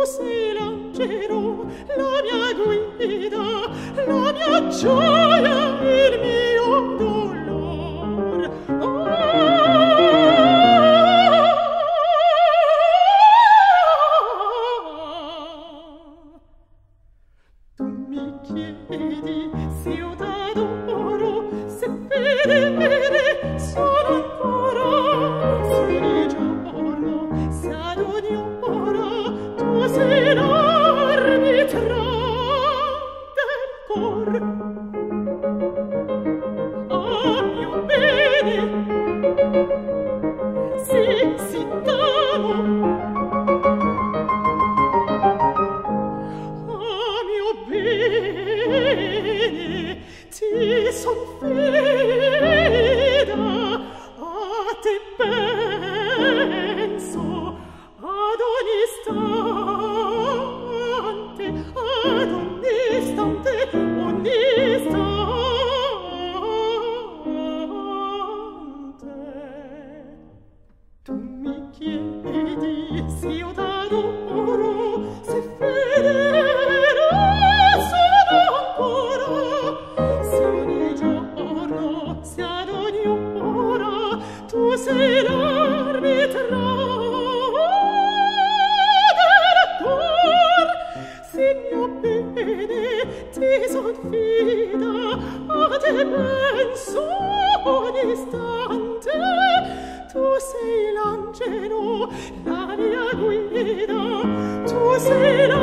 sei l'angelo, la mia guida, la mia gioia, il mio dolor. Tu mi chiedi se io t'adoro, se vedere sono ancora, se di giorno, se ad ogni ora tu sei l'arbitra del cor. Ah, mio bene, sì, t'amo. Ah, mio bene, ti son feda, a te penso ad ogni istante, ogni istante. Tu mi chiedi se io t'adoro, se fedele sono ancora, se ogni giorno, se ad ogni ora tu sei l'arbitra del cor. Se mio bene ti son fida, a te penso ogni istante. Tu sei l'angelo, la mia guida, tu sei la